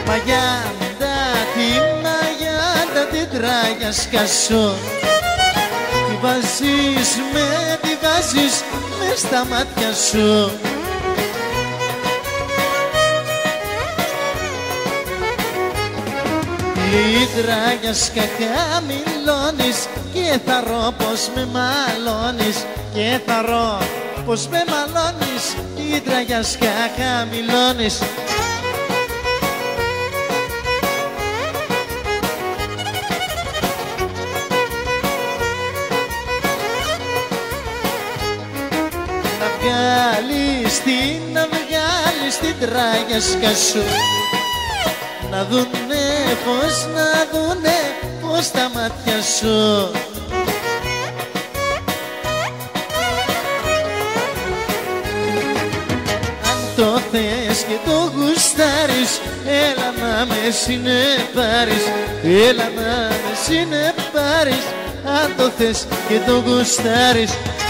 Μαγιάντα την τραγιάσκα σου. Τι βάζεις μες στα μάτια σου. Την τραγιάσκα χαμηλώνεις και θα ρω πως με μαλώνεις. Και θα ρω πως με μαλώνεις. Την τραγιάσκα χαμηλώνεις. Να βγάλεις την τραγιάσκα σου. Να δουνε πως τα μάτια σου. Αν το θες και το γουστάρεις, έλα να με συνεπάρεις. Έλα να με συνεπάρεις. Αν το θες και το γουστάρεις.